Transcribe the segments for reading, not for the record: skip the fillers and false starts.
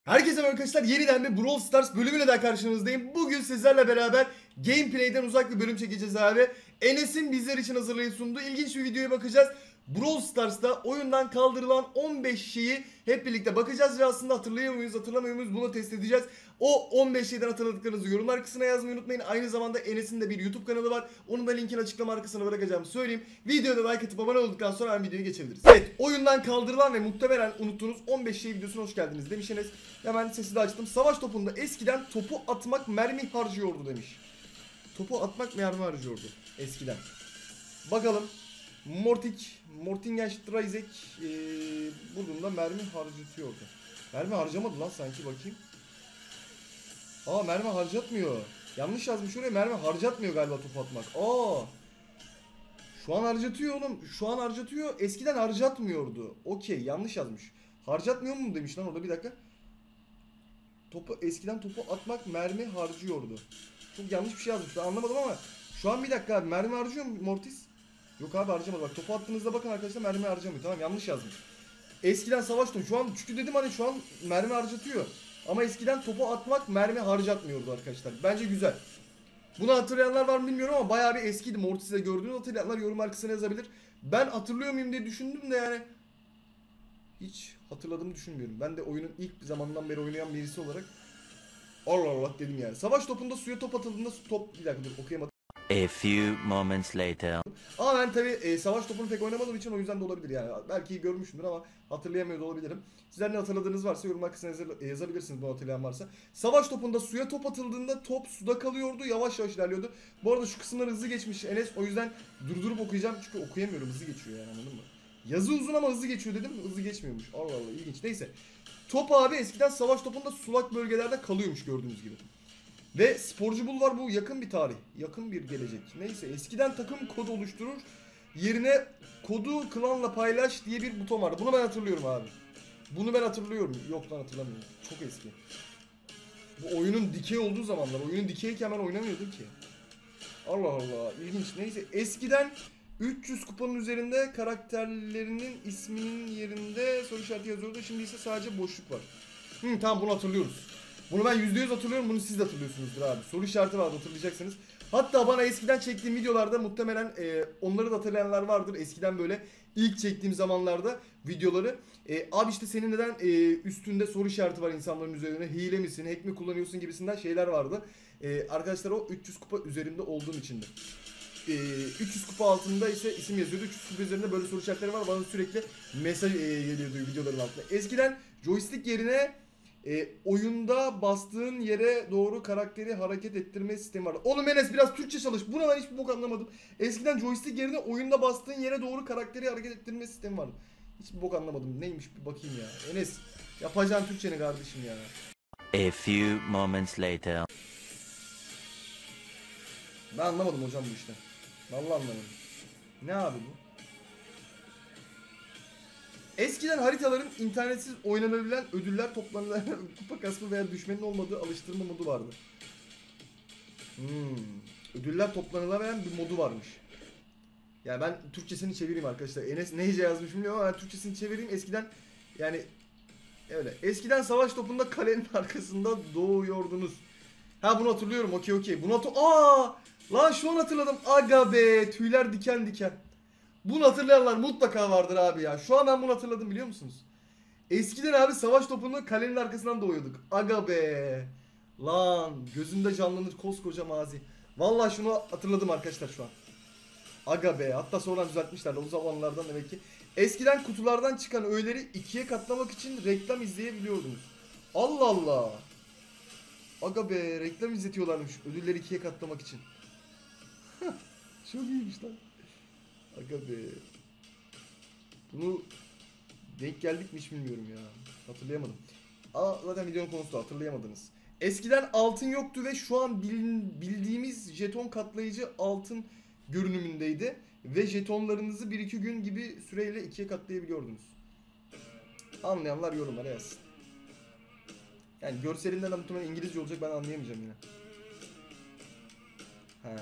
Herkese merhaba arkadaşlar, yeniden bir Brawl Stars bölümüyle daha karşınızdayım. Bugün sizlerle beraber gameplay'den uzak bir bölüm çekeceğiz abi. Enes'in bizler için hazırlayıp sunduğu ilginç bir videoya bakacağız. Brawl Stars'ta oyundan kaldırılan 15 şeyi hep birlikte bakacağız ve aslında hatırlıyor muyuz, hatırlamıyor muyuz bunu test edeceğiz. O 15 şeyden hatırladıklarınızı yorumlar kısmına yazmayı unutmayın. Aynı zamanda Enes'in de bir YouTube kanalı var. Onun da linkini açıklama kısmına bırakacağımı söyleyeyim. Videoda like atıp abone olduktan sonra hemen videoya geçebiliriz. Evet, oyundan kaldırılan ve muhtemelen unuttuğunuz 15 şey videosuna hoş geldiniz demiş Enes. Hemen sesi de açtım. Savaş topunda eskiden topu atmak mermi harcıyordu demiş. Topu atmak mermi harcıyordu eskiden. Bakalım. Mortingenstreisek bulduğunda mermi harcatıyordu. Mermi harcamadı lan sanki, bakayım. Aa, mermi harcatmıyor. Yanlış yazmış oraya, mermi harcatmıyor galiba topu atmak. Aa. Şu an harcatıyor oğlum. Şu an harcatıyor. Eskiden harcatmıyordu. Okey, yanlış yazmış. Harcatmıyor mu demiş lan orada, bir dakika. Eskiden topu atmak mermi harcıyordu. Çok yanlış bir şey yazmış. Ben anlamadım ama şu an bir dakika abi, mermi harcıyor mu Mortis? Yok abi, harcamadı. Bak, topu attığınızda bakın arkadaşlar, mermi harcamıyor. Tamam, yanlış yazmış. Eskiden savaş topu. Şu an çünkü dedim hani şu an mermi harcatıyor. Ama eskiden topu atmak mermi harcatmıyordu arkadaşlar. Bence güzel. Bunu hatırlayanlar var mı bilmiyorum ama bayağı bir eskiydi. Mortis'te gördüğünüz hatırlayanlar yorumlar kısmına yazabilir. Ben hatırlıyor muyum diye düşündüm de yani hiç hatırladığımı düşünmüyorum. Ben de oyunun ilk zamandan beri oynayan birisi olarak Allah Allah dedim yani. Savaş topunda suya top atıldığında top... Bir dakika dur, okuyamadım. A few moments later. Ama ben tabi savaş topunu pek oynamadığım için o yüzden de olabilir yani. Belki görmüşümdür ama hatırlayamıyor da olabilirim. Sizler ne hatırladığınız varsa yorumlar kısmına yazabilirsiniz, bunu hatırlayan varsa. Savaş topunda suya top atıldığında top suda kalıyordu, yavaş yavaş ilerliyordu. Bu arada şu kısımları hızlı geçmiş Enes, o yüzden durdurup okuyacağım çünkü okuyamıyorum, hızlı geçiyor yani, anladın mı? Yazı uzun ama hızlı geçiyor dedim, hızlı geçmiyormuş. Allah Allah, ilginç. Neyse. Top abi eskiden savaş topunda sulak bölgelerde kalıyormuş gördüğünüz gibi. Ve sporcu bul var, bu yakın bir tarih. Yakın bir gelecek. Neyse, eskiden takım kodu oluşturur. Yerine kodu klanla paylaş diye bir buton vardı. Bunu ben hatırlıyorum abi. Bunu ben hatırlıyorum. Yok lan, hatırlamıyorum. Çok eski. Bu oyunun dikey olduğu zamanlar. Oyunun dikeyken ben oynamıyordum ki. Allah Allah, ilginç. Neyse, eskiden 300 kupanın üzerinde karakterlerinin isminin yerinde soru işareti yazıyordu. Şimdi ise sadece boşluk var. Tamam, bunu hatırlıyoruz. Bunu ben %100 hatırlıyorum. Bunu siz de hatırlıyorsunuzdur abi. Soru işareti vardı, hatırlayacaksınız. Hatta bana eskiden çektiğim videolarda muhtemelen onları da hatırlayanlar vardır. Eskiden böyle ilk çektiğim zamanlarda videoları. Abi işte senin neden üstünde soru işareti var insanların üzerine? Hile misin? Hack mi kullanıyorsun gibisinden şeyler vardı. Arkadaşlar o 300 kupa üzerinde olduğum içindi. 300 kupa altında ise isim yazıyordu. 300 kupa üzerinde böyle soru işaretleri var. Bana sürekli mesaj geliyordu videoların altında. Eskiden joystick yerine oyunda bastığın yere doğru karakteri hareket ettirme sistemi vardı. Oğlum Enes, biraz Türkçe çalış. Buna ben hiçbir bok anlamadım. Eskiden joystick yerine oyunda bastığın yere doğru karakteri hareket ettirme sistemi vardı. Hiçbir bok anlamadım. Neymiş bir bakayım ya. Enes, yapacağın Türkçeni kardeşim ya. A few moments later. Ben anlamadım hocam bu işte. Vallahi anlamadım. Ne abi bu? Eskiden haritaların internetsiz oynanabilen ödüller toplanılan kupa kasma veya düşmenin olmadığı alıştırma modu vardı. Ödüller toplanılabilen bir modu varmış. Yani ben Türkçesini çevireyim arkadaşlar. Enes neyce yazmış bilmiyorum ama ben Türkçesini çevireyim. Eskiden yani öyle. Eskiden savaş topunda kalenin arkasında doğuyordunuz. Ha, bunu hatırlıyorum. Okey. Lan şu an hatırladım. Aga be, tüyler diken diken. Bunu hatırlayanlar mutlaka vardır abi ya. Şu an ben bunu hatırladım, biliyor musunuz? Eskiden abi savaş topunu kalenin arkasından doğuyorduk. Aga be. Lan gözümde canlanır koskoca mazi. Vallahi şunu hatırladım arkadaşlar şu an. Aga be. Hatta sonradan düzeltmişler o zamanlardan demek ki. Eskiden kutulardan çıkan öğeleri ikiye katlamak için reklam izleyebiliyordunuz. Allah Allah. Aga be, reklam izletiyorlarmış ödülleri ikiye katlamak için. Çok iyiymiş lan. Aga be. Bunu denk geldik mi hiç bilmiyorum ya. Hatırlayamadım. Aa, zaten videonun konusu da hatırlayamadınız. Eskiden altın yoktu ve şu an bildiğimiz jeton katlayıcı altın görünümündeydi. Ve jetonlarınızı 1-2 gün gibi süreyle ikiye katlayabiliyordunuz. Anlayanlar yorumlara yazsın. Yani görselinden de muhtemelen İngilizce olacak, ben anlayamayacağım yine. Ha.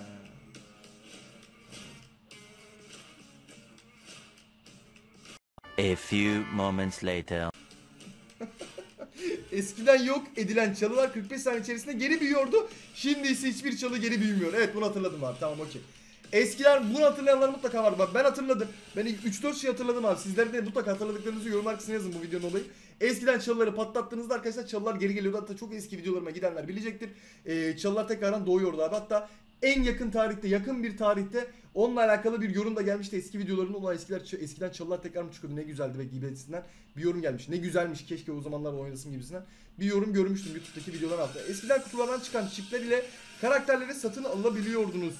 A few moments later. eskiden yok edilen çalılar 45 saniye içerisinde geri büyüyordu. Şimdi ise hiçbir çalı geri büyümüyor. Evet, bunu hatırladım abi. Tamam, okey. Eskiden bunu hatırlayanlar mutlaka var. Bak ben hatırladım. Ben 3-4 şey hatırladım abi. Sizler de mutlaka hatırladıklarınızı yorum kısmına yazın bu videonun olayı. Eskiden çalıları patlattığınızda arkadaşlar çalılar geri geliyordu. Hatta çok eski videolarıma gidenler bilecektir. Çalılar tekrardan doğuyordu abi. Hatta en yakın tarihte, yakın bir tarihte onunla alakalı bir yorum da gelmişti eski videolarında. Ulan eskiden çalılar tekrar mı çıkıyordu, ne güzeldi be gibisinden bir yorum gelmiş. Ne güzelmiş, keşke o zamanlar oynasın gibisinden bir yorum görmüştüm YouTube'daki videolar altında. Eskiden kutulardan çıkan çipler ile karakterleri satın alabiliyordunuz.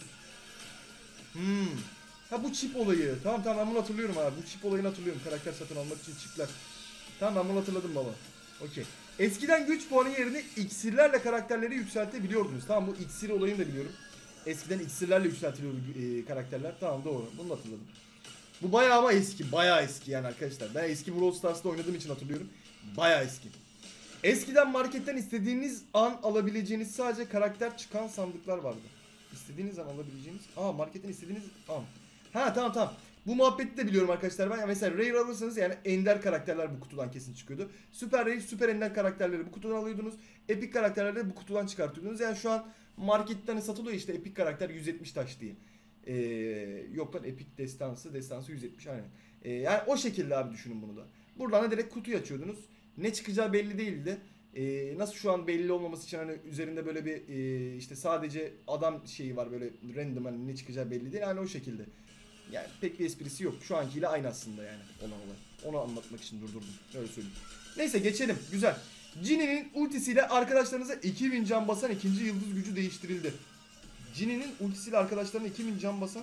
Ha, bu çip olayı. Tamam ben bunu hatırlıyorum abi. Bu çip olayını hatırlıyorum. Karakter satın almak için çipler. Tamam, ben bunu hatırladım baba. Okey. Eskiden güç puanı yerine iksirlerle karakterleri yükseltebiliyordunuz. Tamam, bu iksir olayını da biliyorum. Eskiden iksirlerle yükseltiliyordu karakterler. Tamam, doğru. Bunu da hatırladım. Bu bayağı ama eski. Bayağı eski yani arkadaşlar. Ben eski Brawl Stars'ta oynadığım için hatırlıyorum. Bayağı eski. Eskiden marketten istediğiniz an alabileceğiniz sadece karakter çıkan sandıklar vardı. İstediğiniz an alabileceğiniz... marketten istediğiniz an. Ha, tamam. Bu muhabbeti de biliyorum arkadaşlar ben. Yani mesela Rare alırsanız yani ender karakterler bu kutudan kesin çıkıyordu. Süper Rare, süper ender karakterleri bu kutudan alıyordunuz. Epic karakterleri de bu kutudan çıkartıyordunuz. Yani şu an marketten satılıyor işte epic karakter 170 taş diye. Yok lan, epic destansı 170 aynen. Yani o şekilde abi düşünün bunu da. Buradan da direkt kutuyu açıyordunuz. Ne çıkacağı belli değildi. Nasıl şu an belli olmaması için hani üzerinde böyle bir işte sadece adam şeyi var, böyle random, hani ne çıkacağı belli değil, yani o şekilde. Yani pek bir esprisi yok. Şu ankiyle aynı aslında yani olan olay. Onu anlatmak için durdurdum. Öyle söyleyeyim. Neyse, geçelim. Güzel. Jinny'nin ultisiyle arkadaşlarınıza 2000 can basan ikinci yıldız gücü değiştirildi. Jinny'nin ultisiyle arkadaşlarına 2000 can basan.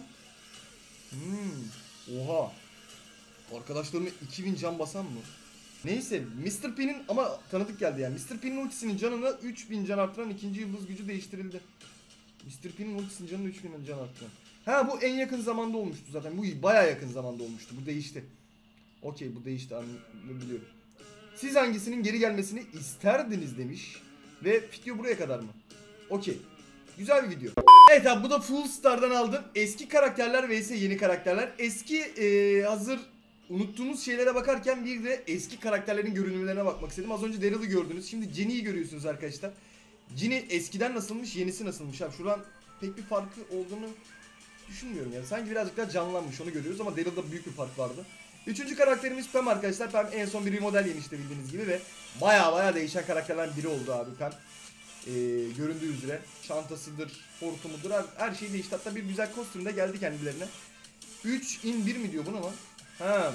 Oha. Arkadaşlarına 2000 can basan mı? Neyse, Mr. P'nin ama tanıdık geldi yani. Mr. P'nin ultisinin canını 3000 can arttıran ikinci yıldız gücü değiştirildi. Mr. P'nin ultisinin canını 3000 can arttıran. Ha, bu en yakın zamanda olmuştu zaten. Bu bayağı yakın zamanda olmuştu. Bu değişti. Okey, bu değişti, biliyorum. Siz hangisinin geri gelmesini isterdiniz demiş. Ve video buraya kadar mı? Okey. Güzel bir video. Evet abi, bu da Full Star'dan aldım. Eski karakterler vs yeni karakterler. Eski hazır unuttuğumuz şeylere bakarken bir de eski karakterlerin görünümlerine bakmak istedim. Az önce Daryl'ı gördünüz. Şimdi Jenny'yi görüyorsunuz arkadaşlar. Jenny eskiden nasılmış, yenisi nasılmış abi. Şuradan pek bir farkı olduğunu düşünmüyorum yani. Sanki birazcık daha canlanmış, onu görüyoruz ama Daryl'da büyük bir fark vardı. Üçüncü karakterimiz Pam arkadaşlar. Pam en son bir remodel yemişti bildiğiniz gibi ve baya değişen karakterlerden biri oldu abi Pam. Göründüğü üzere çantasıdır, hortumudur, her şey değişti. Hatta bir güzel kostüm de geldi kendilerine. 3 in 1 mi diyor buna ama? Ha.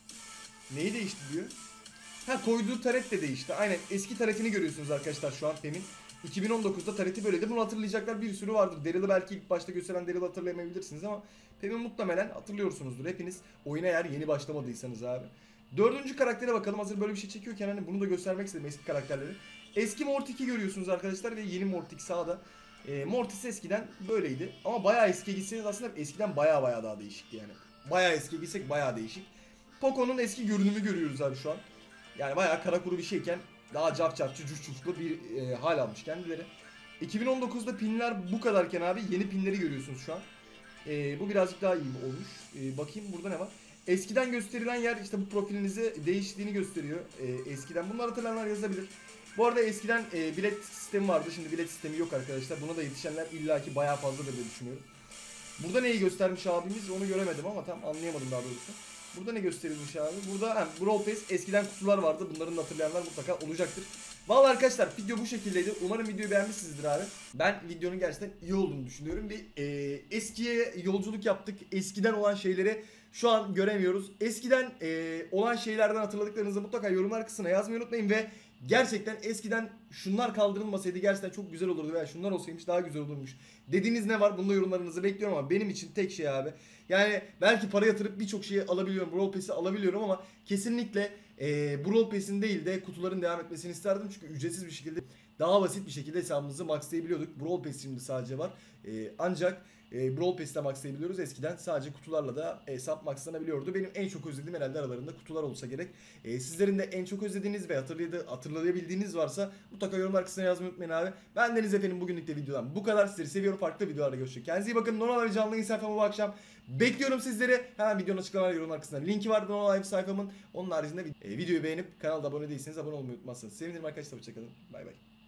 Neyi değişti diyor? Ha, koyduğu taret de değişti. Aynen, eski taretini görüyorsunuz arkadaşlar şu an Pam'in. 2019'da tareti böyleydi. Bunu hatırlayacaklar bir sürü vardır. Daryl'ı belki ilk başta gösteren Daryl'ı hatırlayamayabilirsiniz ama Pam'i muhtemelen hatırlıyorsunuzdur. Hepiniz oyuna eğer yeni başlamadıysanız abi. Dördüncü karaktere bakalım. Hazır böyle bir şey çekiyorken hani bunu da göstermek istedim, eski karakterleri. Eski Mortik'i görüyorsunuz arkadaşlar ve yeni Mortik sağda. Mortis eskiden böyleydi ama bayağı eskiye gitseniz aslında eskiden bayağı daha değişikti yani. Bayağı eskiye gitsek bayağı değişik. Poco'nun eski görünümü görüyoruz abi şu an. Yani bayağı kara kuru bir şeyken daha cafcafçı, cufcuflu bir hal almış kendileri. 2019'da pinler bu kadarken abi yeni pinleri görüyorsunuz şu an. Bu birazcık daha iyi olmuş. Bakayım burada ne var? Eskiden gösterilen yer işte bu profilinizi değiştiğini gösteriyor. Eskiden bunları hatırlayanlar yazabilir. Bu arada eskiden bilet sistemi vardı. Şimdi bilet sistemi yok arkadaşlar. Buna da yetişenler illaki bayağı fazladır diye düşünüyorum. Burada neyi göstermiş abimiz onu göremedim ama tam anlayamadım daha doğrusu. Burada ne gösterilmiş abi? Burada Brawl Pass eskiden kutular vardı. Bunların da hatırlayanlar mutlaka olacaktır. Vallahi arkadaşlar video bu şekildeydi. Umarım videoyu beğenmişsinizdir abi. Ben videonun gerçekten iyi olduğunu düşünüyorum. Bir eskiye yolculuk yaptık. Eskiden olan şeyleri şu an göremiyoruz. Eskiden olan şeylerden hatırladıklarınızı mutlaka yorumlar kısmına yazmayı unutmayın ve gerçekten eskiden şunlar kaldırılmasaydı gerçekten çok güzel olurdu veya şunlar olsaymış daha güzel olurmuş dediğiniz ne var? Bunda yorumlarınızı bekliyorum ama benim için tek şey abi. Yani belki para yatırıp birçok şeyi alabiliyorum. Brawl Pass'i alabiliyorum ama kesinlikle Brawl Pass'in değil de kutuların devam etmesini isterdim. Çünkü ücretsiz bir şekilde daha basit bir şekilde hesabımızı maxlayabiliyorduk. Brawl Pass şimdi sadece var. Ancak Brawl Pass'te maxlayabiliyoruz. Eskiden sadece kutularla da hesap maxlanabiliyordu. Benim en çok özlediğim herhalde aralarında kutular olsa gerek. Sizlerin de en çok özlediğiniz ve hatırlayabildiğiniz varsa mutlaka yorumlar kısmına yazmayı unutmayın abi. Ben Deniz efendim, bugünlük de videodan bu kadar. Sizleri seviyorum. Farklı videolarda görüşürüz. Kendinize iyi bakın. Normal ve canlı yayın sayfamı bu akşam bekliyorum sizleri. Hemen videonun açıklamalar yorumlar kısmında linki var Normal Live sayfamın. Onun haricinde videoyu beğenip kanalda abone değilseniz abone olmayı unutmazsınız. Sevinirim arkadaşlar. Hoşçakalın. Bay bay.